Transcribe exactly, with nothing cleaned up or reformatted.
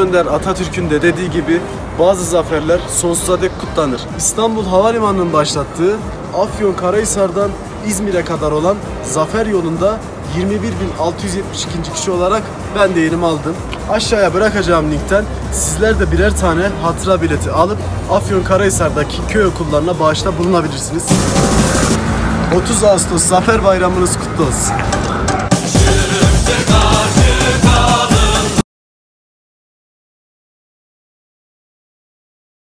Önder Atatürk'ün de dediği gibi bazı zaferler sonsuza dek kutlanır. İstanbul Havalimanı'nın başlattığı Afyonkarahisar'dan İzmir'e kadar olan zafer yolunda yirmi bir bin altı yüz yetmiş iki. kişi olarak ben de yerimi aldım. Aşağıya bırakacağım linkten sizler de birer tane hatıra bileti alıp Afyonkarahisar'daki köy okullarına bağışta bulunabilirsiniz. otuz Ağustos Zafer Bayramınız kutlu olsun.